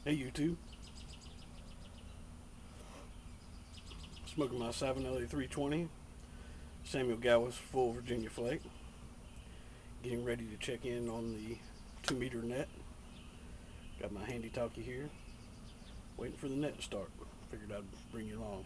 Hey YouTube, smoking my Savin LA 320 Samuel Gawis Full Virginia Flake. Getting ready to check in on the 2-meter net. Got my handy talkie here, waiting for the net to start. Figured I'd bring you along.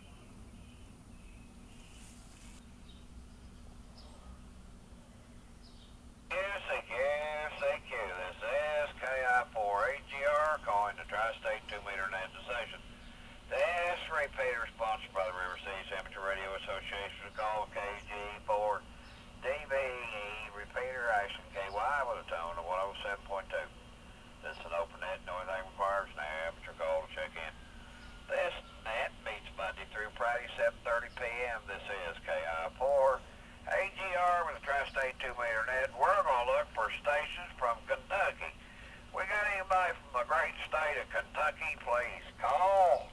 This is KI4AGR calling the Tri-State 2-meter net decision. This repeater is sponsored by the River Cities Amateur Radio Association. Call KG4 DVE repeater action KY with a tone of 107.2. This is an open net, and the only thing requires an amateur call to check in. This net meets Monday through Friday, 7:30 p.m. This is KI4 AGR with a Tri-State 2-meter net. We're going to look for stations from Kentucky. We got anybody from the great state of Kentucky? Please call.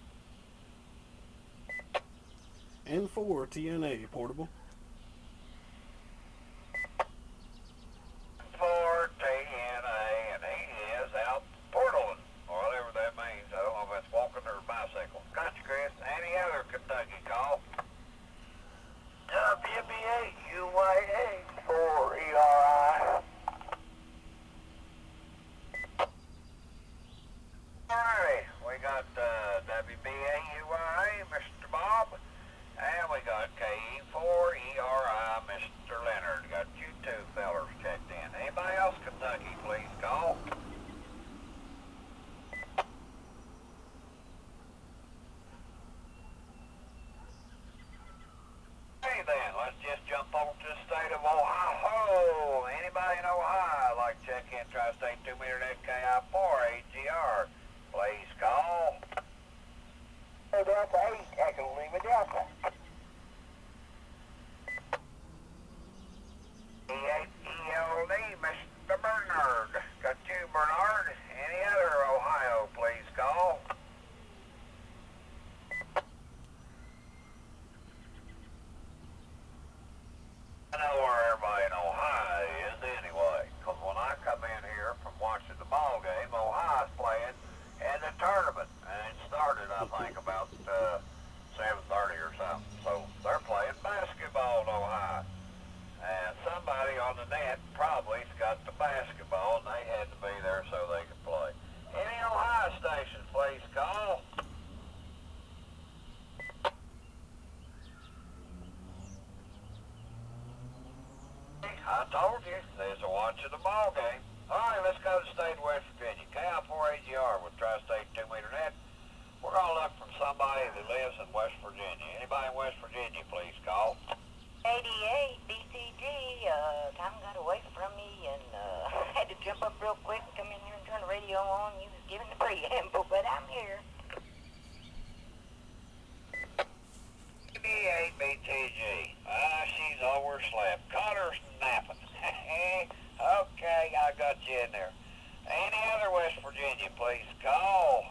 N4 TNA portable. For TNA, and he is out portaling, or whatever that means. I don't know if that's walking or bicycle. Gotcha, Chris. Any other Kentucky call? WB8UYA for ERI. Alright, we got WB8UYA, Mr. Bob, and we got KE4ERI, Mr. Leonard. Got you two fellers checked in. Anybody else Kentucky, please call. Hey then, let's just jump over to the state of Ohio. Anybody in Ohio like to check in Tri-State 2-meter net KI4 AGR? Please call. Hey, Delta 8, Echo Lima Delta. E8ELD, Mr. Bernard. Got you, Bernard. Any other Ohio, please call. I know where everybody in Ohio is anyway, because when I come in here from watching the ball game, Ohio's playing in the tournament, and it started, I think, about 7:30 or something. So they're playing basketball in Ohio, and somebody on the net probably's got the basketball, and they had to be there so they could play. Any Ohio stations, please call. I told you, there's a watching the ball game. All right, let's go to the state of West Virginia. KI4AGR with Tri-State 2-meter net. We're going to look from somebody that lives in West Virginia. Anybody in West Virginia, please call. 88 BCG, time got away from me and had to jump up real quick and come in here and turn the radio on. You was giving the preamble, but I'm here. 88 BTG. She's overslept. Connor's napping. Okay, I got you in there. Any other West Virginia, please call.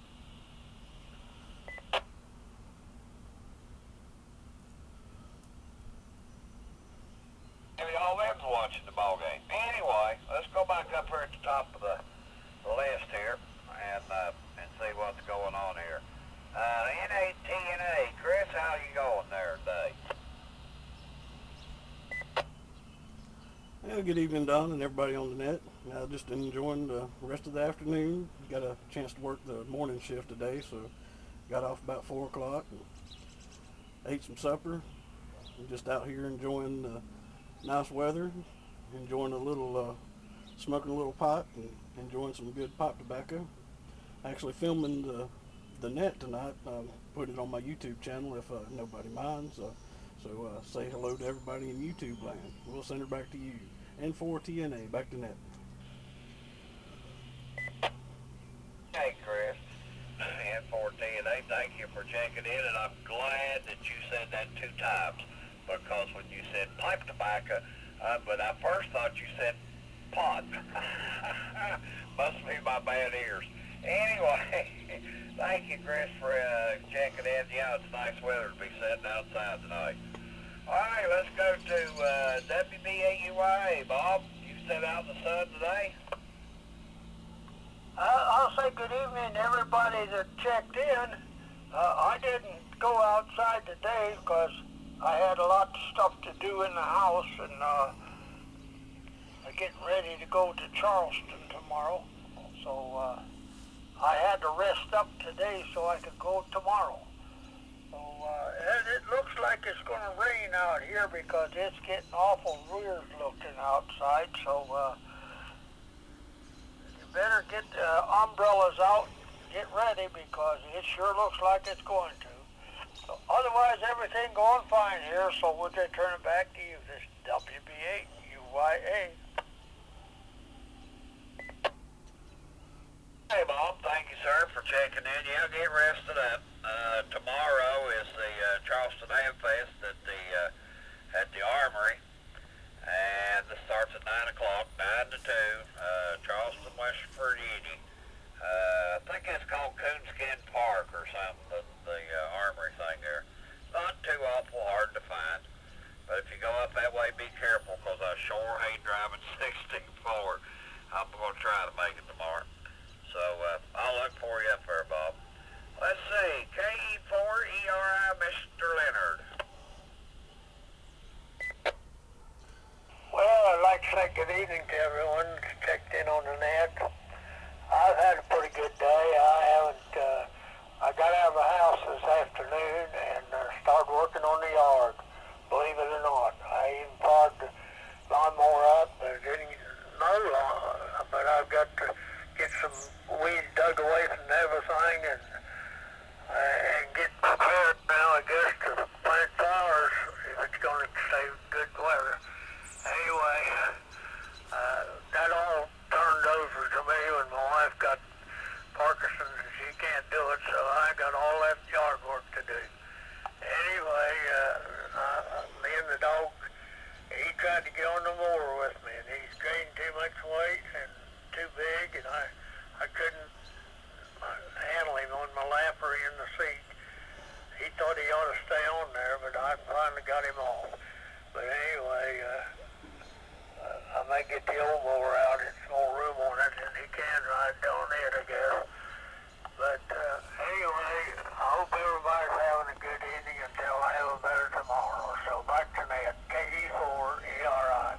Maybe all them's watching the ball game. Anyway, let's go back up here at the top of the list here and see what's going on here. N8TNA, Chris, how you going there today? Good evening, Don, and everybody on the net. Just enjoying the rest of the afternoon. Got a chance to work the morning shift today, so got off about 4 o'clock and ate some supper. I'm just out here enjoying the nice weather, enjoying a little, smoking a little pipe, and enjoying some good pipe tobacco. Actually filming the net tonight. Put it on my YouTube channel if nobody minds. So say hello to everybody in YouTube land. We'll send her back to you. N4 TNA, back to net. Hey, Chris. N4 TNA, thank you for checking in, and I'm glad that you said that 2 times, because when you said pipe tobacco, but I first thought you said pot. Must be my bad ears. Anyway, thank you, Chris, for checking in. Yeah, it's nice weather to be sitting outside tonight. All right, let's go to WB8UYA. Bob, you set out in the sun today? I I'll say good evening to everybody that checked in. I didn't go outside today because I had a lot of stuff to do in the house, and I'm getting ready to go to Charleston tomorrow. So I had to rest up today so I could go tomorrow. So and it looks like it's going to rain out here because it's getting awful weird looking outside. So you better get the umbrellas out, get ready, because it sure looks like it's going to. So otherwise, everything going fine here. So we'll just turn it back to you. This is WB8 UYA. Hey, Bob. Thank you, sir, for checking in. Yeah, get rested up. Tomorrow is the Charleston Ham Fest at the Armory, and this starts at 9 o'clock, 9 to 2, Charleston, West Virginia. I think it's called Coonskin Park or something, the Armory thing there. Not too awful hard to find, but if you go up that way, be careful, because I sure hate driving 64. I'm going to try to make it tomorrow. So I'll look for you up there, Bob. Let's see, KE4ERI, Mr. Leonard. Well, I'd like to say good evening to everyone that's checked in on the net. I've had a pretty good day. I got out of the house this afternoon and started working on the yard, believe it or not. I even fired the lawnmower up, but didn't mow long, but I've got to get some weeds dug away from everything and get prepared now, I guess, to plant flowers if it's going to stay good weather. Anyway, that all turned over to me when my wife got Parkinson's and she can't do it, so I got all that yard work to do. Anyway, me and the dog, he tried to get on the mower with me, and he's gained too much weight and too big, and I couldn't handle him on my lap or in the seat. He thought he ought to stay on there, but I finally got him off. But anyway, I may get the old mower out. It's more room on it, and he can ride down it, I guess. But anyway, I hope everybody's having a good evening until I have a better tomorrow. So back to Ned, KE4ERI.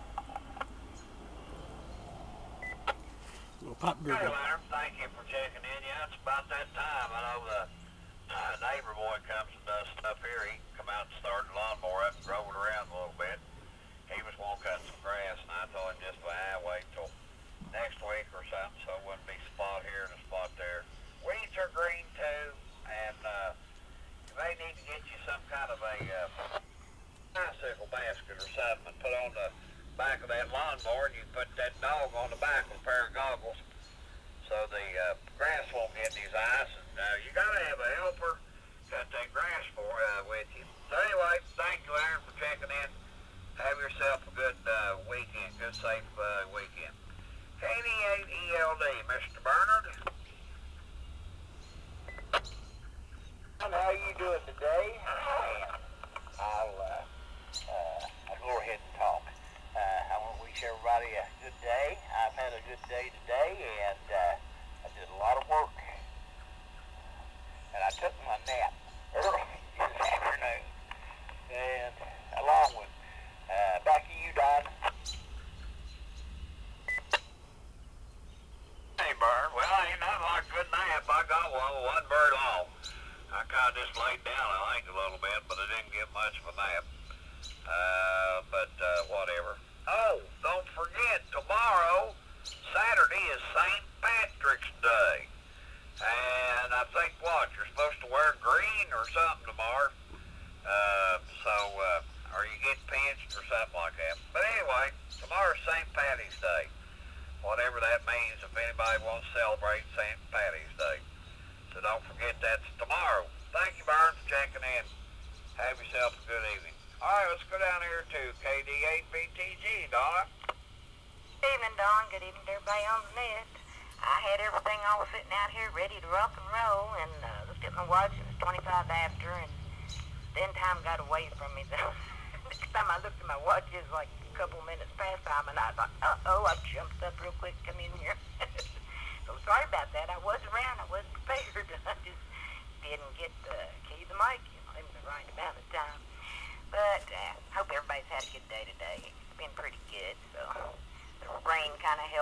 Well, pop good. Hey, Leonard, thank you for checking in. Yeah, it's about that time. I know the neighbor boy comes and does stuff here. He come out and started the lawnmower up and drove it around a little bit. He was going to cut some grass, and I told him just wait till next week or something, so it wouldn't be a spot here and a spot there. Weeds are green too, and you may need to get you some kind of a bicycle basket or something and put on the back of that lawnmower, and you put that dog on the back with a pair of goggles so the grass won't get in his eyes. And you got to have a helper cut that grass with you. So anyway, thank you, Aaron, for checking in. Have yourself a good weekend, good safe weekend. KD8ELD, Mr. Bernard. How you doing today? I'll go ahead and talk. I want to wish everybody a good day. I've had a good day today, and I did a lot of work. And I took my nap early this afternoon. And along with, back to you, Don. Hey, Bern. Well, ain't nothing like a good nap. I got one. It wasn't very long. I kind of just laid down, I think, a little bit, but I didn't get much of a nap. Whatever. Oh, don't forget, tomorrow, Saturday, is St. Patrick's Day. And I think, you're supposed to wear green or something tomorrow. Or you get pinched or something like that. But anyway, tomorrow's St. Patty's Day. Whatever that means, if anybody wants to celebrate St. Patty's Day. So don't forget that's tomorrow. Thank you, Byron, for checking in. Have yourself a good evening. All right, let's go down here to KD8BTG, Donna. Good evening, Don. Good evening to everybody on the net. I had everything all sitting out here ready to rock and roll, and looked at my watch. It was 25 after, and then time got away from me. The next time I looked at my watch, it was like a couple minutes past time, and I thought, uh-oh, I jumped up real quick to come in here. So sorry about that. I wasn't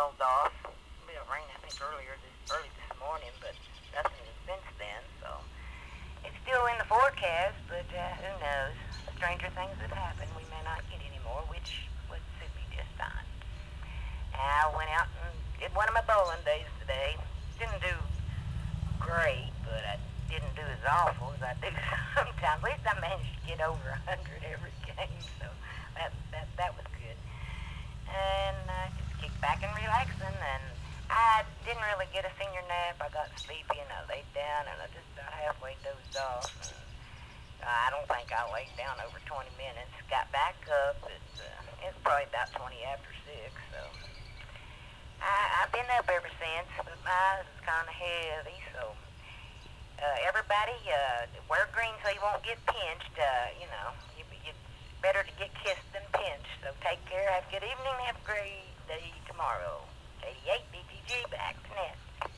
falls off. A bit of rain, I think, early this morning, but nothing since then. So it's still in the forecast, but who knows? Stranger things have happened. We may not get any more, which would suit me just fine. I went out and did one of my bowling days today. Didn't do great, but I didn't do as awful as I do sometimes. At least I managed to get over 100 every game, so that was good. And just kicked back and relaxing, and I didn't really get a senior nap. I got sleepy, and I laid down, and I just about halfway dozed off. And I don't think I laid down over 20 minutes. Got back up. It's probably about 20 after 6, so I've been up ever since, but my eyes is kind of heavy, so everybody wear green so you won't get pinched. It's better to get kissed than pinched, so take care, have a good evening, have a great day tomorrow. 88 BTG, back to net.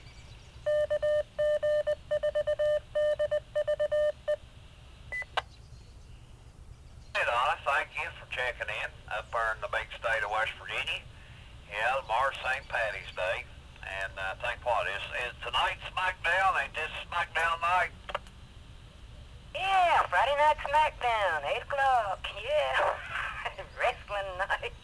Hey, Donna, thank you for checking in up there in the big state of West Virginia. Yeah, tomorrow's St. Patty's Day, and I think what is tonight SmackDown? Ain't this SmackDown night? Yeah, Friday night SmackDown, 8 o'clock, yeah. Wrestling night.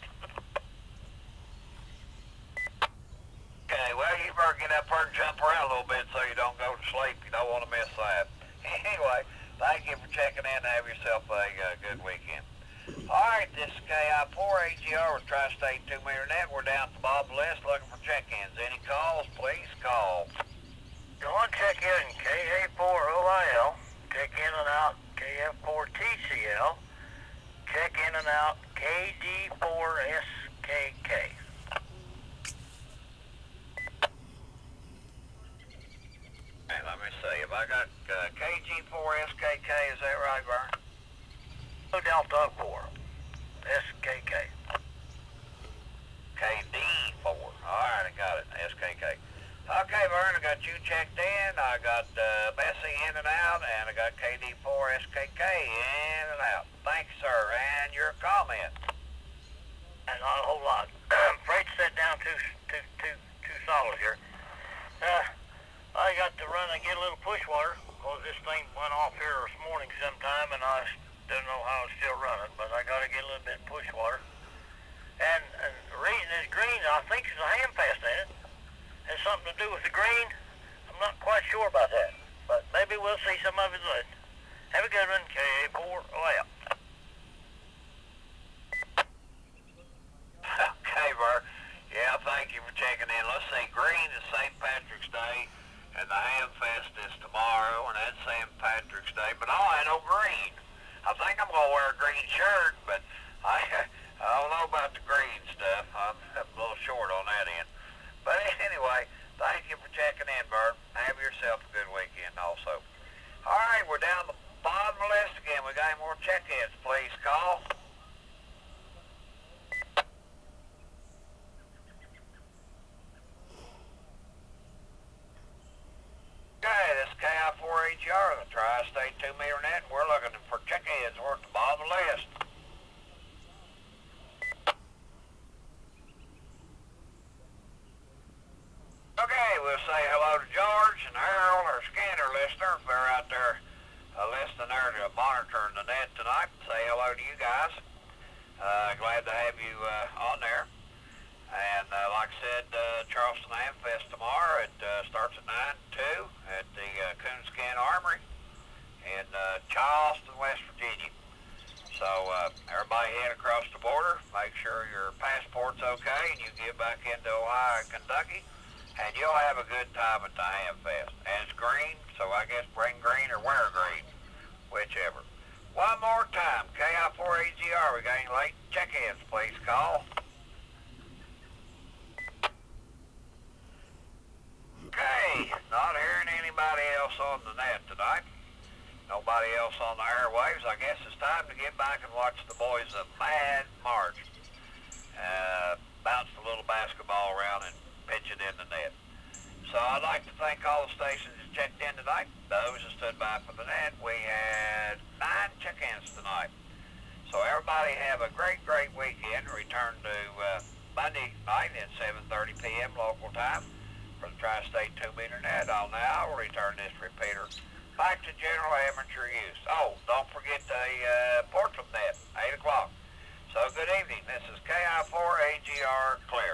Okay, well, you better get up there and jump around a little bit so you don't go to sleep. You don't want to miss that. Anyway, thank you for checking in. Have yourself a good weekend. All right, this is KI4AGR with Tri-State 2-Meter Net. We're down at the bottom of the list looking for check-ins. Any calls, please call. Go on, check in KA4OIL, check in and out KF4TCL, check in and out KD4SKK. Hey, let me see. Have I got KG4SKK? Is that right, Vern? No Delta 4, SKK. KD4. All right, I got it. SKK. Okay, Vern, I got you checked in. I got Bessie in and out, and I got KD4SKK in and out. Thanks, sir. And your comment? And not a whole lot. Freight set down too solid here. I got to run and get a little push water because this thing went off here this morning sometime, and I don't know how it's still running, but I got to get a little bit of push water. And the reason it's green, I think there's a hand fast in it. Has something to do with the green. I'm not quite sure about that, but maybe we'll see some of it later. Have a good one, KA4OL. Okay, Vern. Yeah, thank you for checking in. Let's see. Green is St. Patrick's Day, and the Ham Fest is tomorrow, and that's St. Patrick's Day. But I no green. I think I'm going to wear a green shirt, but I don't know about the green stuff. I'm a little short on that end. But anyway, thank you for checking in, Bert. Have yourself a good weekend also. All right, we're down the bottom of the list again. We got any more check-ins, please call. Okay, this is KI4AGR, the Tri-State 2-Meter Net, and we're looking for check-ins. We're at the bottom of the list. Okay, we'll say hello to George and Harold, our scanner listener, if they're out there listening there to monitoring the net tonight. Say hello to you guys. Glad to have you on there. And like I said, Charleston Ham Fest tomorrow. It starts at 9 to 2 at the Coonskin Armory in Charleston, West Virginia. So everybody head across the border. Make sure your passport's okay and you get back into Ohio and Kentucky. And you'll have a good time at the Ham Fest. And it's green, so I guess bring green or wear green, whichever. One more time, KI4AGR. We got any late check-ins, please call. Okay, not hearing anybody else on the net tonight. Nobody else on the airwaves. I guess it's time to get back and watch the boys of Mad March bounce the little basketball around and pitch it in the net. So I'd like to thank all the stations that checked in tonight. Those that stood by for the net. We had 9 check-ins tonight. So everybody have a great, great weekend. Return to Monday night at 7:30 p.m. local time for the Tri-State 2-meter net. I'll now return this repeater back to general amateur use. Oh, don't forget the Portland net, 8 o'clock. So good evening. This is KI4AGR clear.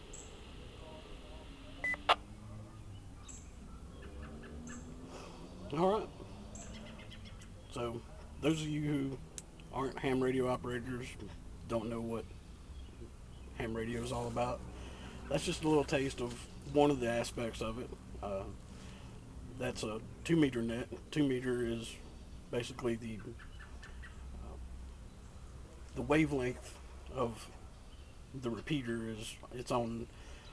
All right. So those of you who aren't ham radio operators, don't know what ham radio is all about, that's just a little taste of one of the aspects of it. That's a 2-meter net. 2-meter is basically the wavelength of the repeater it's on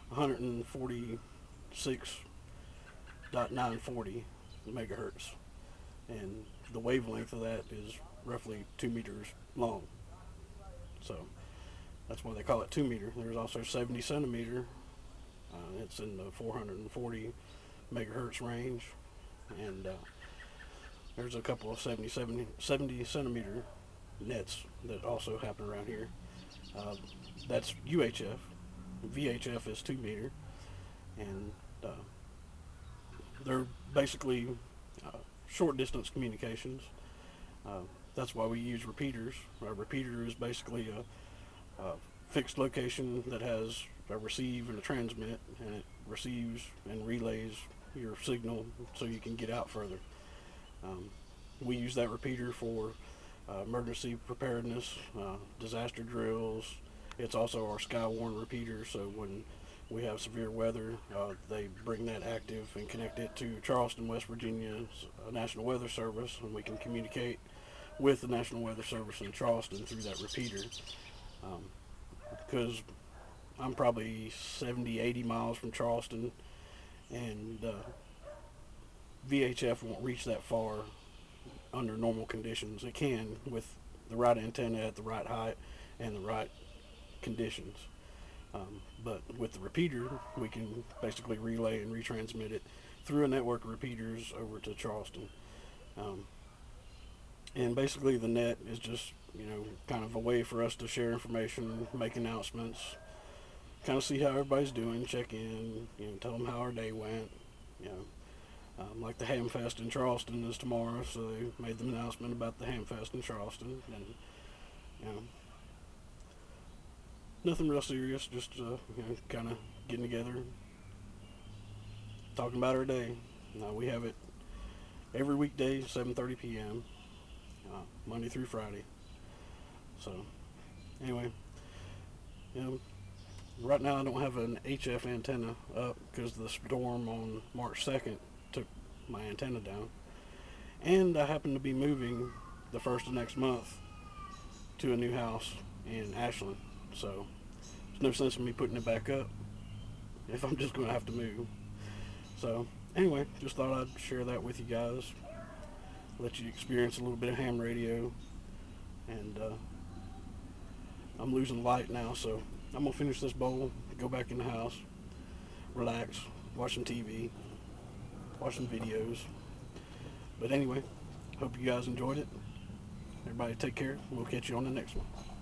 146.940 megahertz, and the wavelength of that is roughly 2 meters long. So that's why they call it 2-meter. There's also 70 centimeter. It's in the 440 megahertz range, and there's a couple of 70 centimeter nets that also happen around here. That's UHF. VHF is 2-meter, and they're basically short distance communications. That's why we use repeaters. A repeater is basically a fixed location that has a receive and a transmit, and it receives and relays your signal so you can get out further. We use that repeater for emergency preparedness, disaster drills. It's also our Skywarn repeater, so when we have severe weather, they bring that active and connect it to Charleston, West Virginia's National Weather Service, and we can communicate with the National Weather Service in Charleston through that repeater. Because I'm probably 70-80 miles from Charleston, and VHF won't reach that far under normal conditions. It can with the right antenna at the right height and the right conditions. But with the repeater, we can basically relay and retransmit it through a network of repeaters over to Charleston. And basically the net is just, kind of a way for us to share information, make announcements, kind of see how everybody's doing, check in, tell them how our day went. Like the Hamfest in Charleston is tomorrow, so they made the announcement about the Hamfest in Charleston, and nothing real serious, just kind of getting together, talking about our day. We have it every weekday, 7:30 p.m., Monday through Friday. So anyway, right now I don't have an HF antenna up because the storm on March 2nd took my antenna down, and I happen to be moving the first of next month to a new house in Ashland, so there's no sense in me putting it back up if I'm just going to have to move. So anyway, just thought I'd share that with you guys, let you experience a little bit of ham radio. And I'm losing light now, so I'm gonna finish this bowl, go back in the house, relax, watch some TV, watch some videos. But anyway, hope you guys enjoyed it. Everybody take care. We'll catch you on the next one.